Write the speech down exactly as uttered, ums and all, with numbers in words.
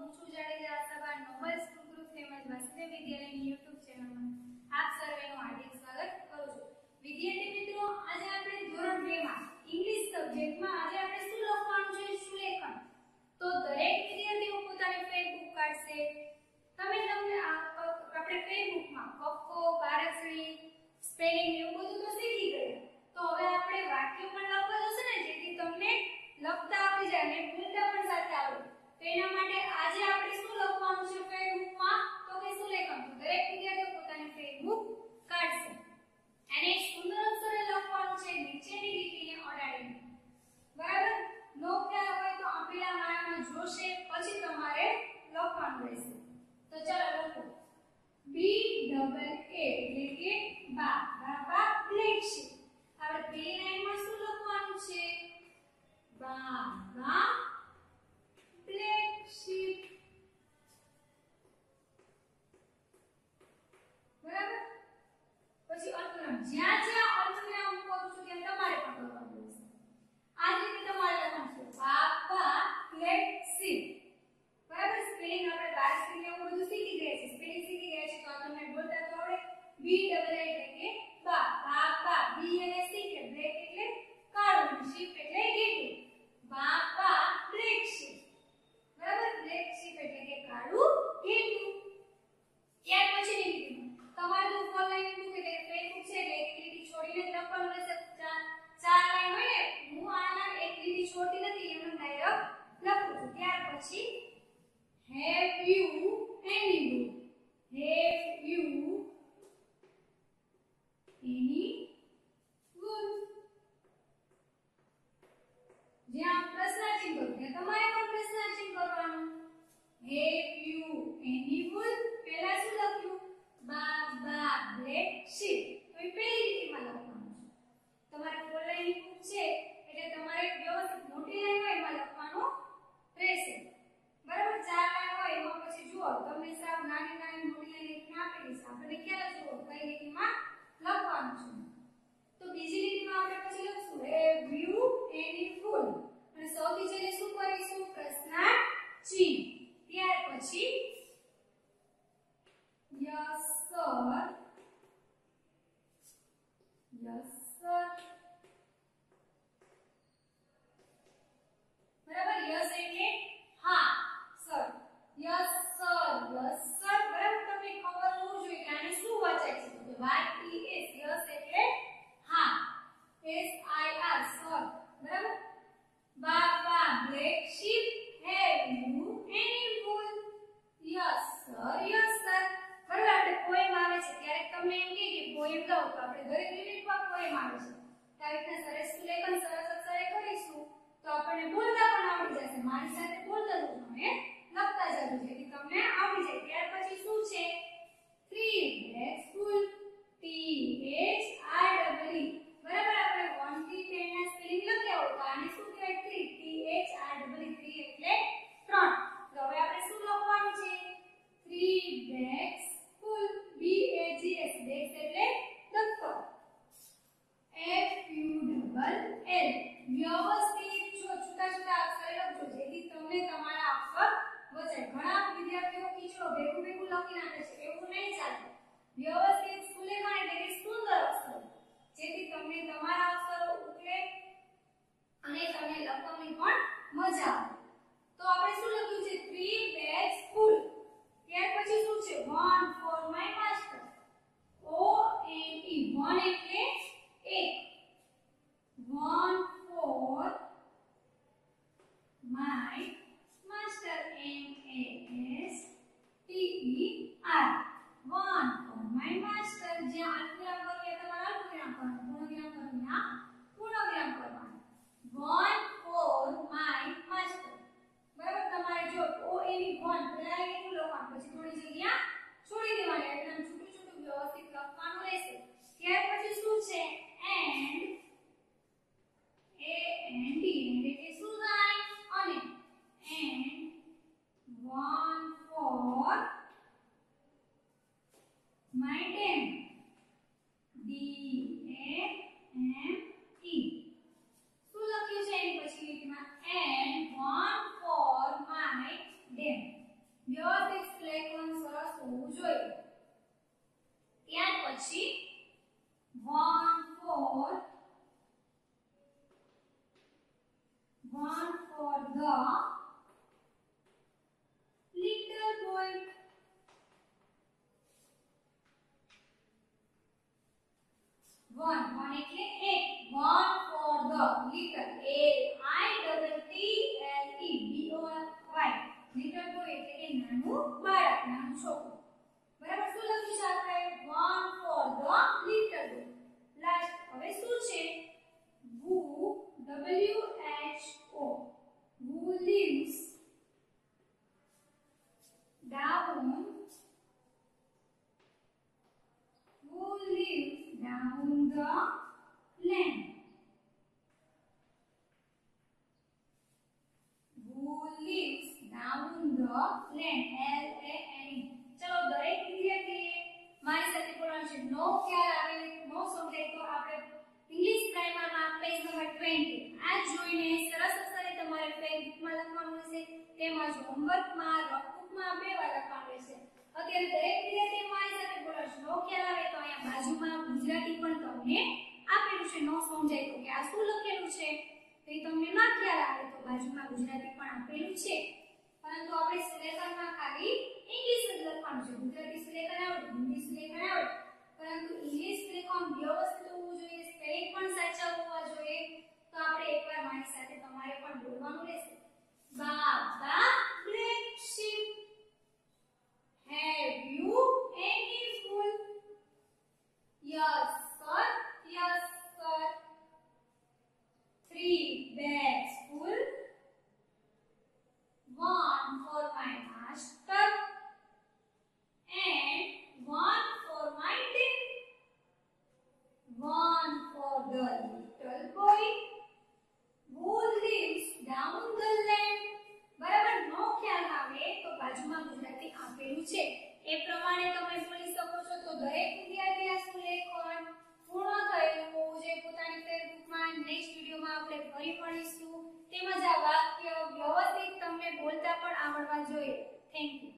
હું છું Jadeja Ashaba noble school group તેમજ વાસુદેવ વિદ્યાલયની YouTube ચેનલમાં આપ સર્વેનું હાર્દિક સ્વાગત કરું છું। વિદ્યાર્થી મિત્રો, આજે આપણે ધોરણ બે માં ઇંગ્લિશ સબ્જેક્ટમાં આજે આપણે શું લખવાનું છે, સુલેખન। તો દરેક વિદ્યાર્થીઓ પોતાની ફેરબુક કાઢશે। તમે તમને આપણે ફેરબુકમાં કક્કો, બારસરી, સ્પેલિંગ એવું બધું તો શીખી ગયા। તો હવે આપણે વાક્યો પણ લખવા જશે ને, જેથી તમને લખતા આવડી જાય અને બોલતા પણ સાથે આવડે। તો એના માટે આજે આપણે શું લખવાનું છે ફેરબુકમાં, તો કે સુલેખન। તો દરેક વિદ્યાર્થીઓ પોતાની ફેરબુક કાઢશે અને સુંદર અક્ષરે લખવાનું છે, નીચેની લીટીને અડાડીને, બરાબર। નો ખ્યાલ હોય તો આપેલા માળામાં જોશે, પછી તમારે લખવાનું રહેશે। તો ચાલો લખો, બી ડબલ એ એટલે કે બા, બાબા બ્લેક શીપ। આપણે પહેલી લાઈનમાં શું લખવાનું છે, બાબા બ્લેક શીપ, બરાબર। પછી અલ્પવિરામ, જ્યાં જ્યાં અલ્પવિરામ મૂકવાનું છે ત્યાં તમારે પણ કરવાનું રહેશે। આ જ રીતે તમારે લખવાનું છે, બાબા બ્લેક શીપ, બરાબર। સ્પેલિંગ આપણે બારસરી ને એવું બધું શીખી ગયા છે, સ્પેલિંગ શીખી ગયા છે, તો આ તમને બોલતા તો આવડે। બી ડબલ એ એટલે કે બા, બાબા, બી અને સી કે બ્લેક એટલે કાળું, શીપ એટલે ગેટું, બાબા બ્લેક શીપ, બરાબર। બ્લેક શીપ એટલે કે કાળું ગેટું। ત્યાર પછીની લીટીમાં તમારે તો ફોર લાઈન બુક એટલે કે ફેરબુક છે એટલે એક લીટી છોડીને જ લખવાનું રહેશે। ચાર ચાર લાઈન હોય ને, હું આના એક લીટી છોડતી નથી, એમ ડાયરેક્ટ લખું છું। ત્યાર પછી have you any book, have you any book, જ્યાં પ્રશ્નાર્થ ચિહ્ન કરું ત્યાં તમારે પણ પ્રશ્નાર્થ ચિહ્ન કરવાનું। હેવ યુ એની બુક, પહેલા શું લખ્યું, બાબા બ્લેક શીપ, તો એ પહેલી લીટીમાં લખવાનું છે। તમારે ફોર લાઈનની બુક છે એટલે તમારે વ્યવસ્થિત મોટી લાઈન હોય એમાં લખવાનું રહેશે, બરાબર। ચાર લાઈન હોય એમાં પછી જુઓ તમને સાવ નાની નાની મોટી લાઈન લીટી આપેલી છે, આપણે ખ્યાલ જુઓ કઈ લીટીમાં લખવાનું છે। તો બીજી લીટીમાં આપણે પછી લખશું હેવ યુ એની ફૂલ, અને સૌથી છેલ્લે શું કરીશું, પ્રશ્નાર્થ ચિહ્ન। ત્યાર પછી યસ સર, યસ સર, બરાબર। યસ એટલે હા, sir, yes sir, yes sir, બરાબર। તમને ખબર હોવું જોઈએ કે આને શું વચાય છે, તો વાય ઈ એસ, યસ એટલે હા, એસ આઈ આર સર, બરાબર। Baa baa black sheep, have you any wool, yes sir, yes sir, બરાબર। આપણે પોએમ આવે છે ક્યારેક તમને એમ કહે કે પોએમ ગાઓ, તો આપણે દરેક યુનિટમાં પોએમ આવે છે, તો આ રીતના સરસ સુલેખન સરસ અક્ષરે કરીશું તો આપણને બોલતા પણ આવડી જશે। મારી સાથે બોલતા જજો અને લખતા જજો, જેથી તમને આવડી જાય। ત્યાર પછી શું છે, three bags full, T H R double E, બરાબર। આપણે one થી ten ના સ્પેલિંગ લખ્યા હોય તો આને શું કહેવાય, three, T H R double E, three એટલે ત્રણ। તો હવે આપણે શું લખવાનું છે, three bags full, B A G S, bags એટલે દફતર, એફ યુ ડબલ એલ, વ્યવસ્થિત જો છૂટા છૂટા અક્ષરે લખજો, જેથી તમને તમારા અક્ષર વચાય। ઘણા વિદ્યાર્થીઓ કીચડો ભેગું ભેગું લખી નાખે છે, એવું નહીં ચાલે। વ્યવસ્થિત સુલેખન એટલે કે સુંદર અક્ષર, જેથી તમને તમારા અક્ષરો ઉકલે અને તમને લખવાની પણ મજા આવે। તો આપણે શું લખ્યું છે, થ્રી બેગ્સ ફૂલ, ત્યાર પછી શું છે, one for my master, O N E, one એટલે એક, one for my master, M A S T E R, one for my master, જ્યાં અલ્પવિરામ કરવું એ તમારે અલ્પવિરામ કરવાનું, પૂર્ણવિરામ કરવું ત્યાં પૂર્ણવિરામ કરવાનું, વન ફોર માય માસ્ટર, બરાબર। તમારે જો ઓ એની વન પહેલા એટલું લખવાનું, પછી થોડી જગ્યા છોડી દેવાની, એકદમ છૂટું છૂટું વ્યવસ્થિત લખવાનું રહેશે। ત્યાર પછી શું છે, એન્ડ, એ એન ડી એટલે શું થાય, અને and one for my dame, D A M E, શું લખ્યું છે એની પછી લીટીમાં, and one for my dame, પછી one for one for the little boy. one one એટલે એક one for the little a I double T L E B O Y little boy એટલે કે નાનું બાળક નાનું છોકરું બરાબર શું લખ્યું છે આપણે one for the little boy last હવે શું છે who W H O who lives down who lives down the lane who lives down the lane L A N E ચલો દરેક વિદ્યાર્થીએ મારી સાથે બોલવાનું છે નો ખ્યાલ આવે નો સમજાય તો આપણે ઇંગ્લિશ પ્રાઇમરમાં પેજ નંબર વીસ આ જોઈને સરસ અક્ષરે તમારે ફેસબુકમાં લખવાનું હશે તેમજ હોમવર્કમાં રફબુકમાં બે વાર લખવાનું રહેશે અત્યારે દરેક વિદ્યાર્થીએ મારી સાથે બોલવાનું છે નો ખ્યાલ આવે તો અહીંયા બાજુમાં ગુજરાતી પણ તમને આપેલું છે નો સમજાય તો કે આ શું લખેલું છે તો એ તમને ના ખ્યાલ આવે તો બાજુમાં ગુજરાતી પણ આપેલું છે પરંતુ આપણે સુલેખનમાં ખાલી ઇંગ્લિશ જ લખવાનું છે ગુજરાતી સુલેખન આવડે હિન્દી સુલેખન આવડે પરંતુ ઇંગ્લિશ સુલેખન વ્યવસ્થિત હોવું જોઈએ સ્પેલિંગ પણ સાચા હોવા જોઈએ તો આપણે એકવાર મારી સાથે તમારે પણ બોલવાનું રહેશે baa baa black sheep have you any food yes sir yes sir three bags full one for my master and one for my dad one for the little boy who lives down the lane બરાબર નો ખ્યાલ આવે તો બાજુમાં ગુજરાતી આપેલું છે એ પ્રમાણે તમે બોલી શકો છો તો દરેક વિદ્યાર્થી આ સુલેખન પૂર્ણ થયેલું હોવું જોઈએ પોતાની ફેસબુકમાં નેક્સ્ટ વિડિયોમાં આપણે ફરી મળીશું તેમજ આ વાક્ય વ્યવસ્થિત તમને બોલતા પણ આવડવા જોઈએ થેન્ક યુ